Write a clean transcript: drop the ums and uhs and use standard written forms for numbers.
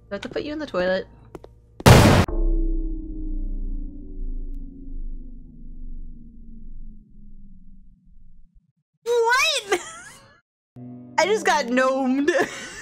I have to put you in the toilet. What? I just got gnomed.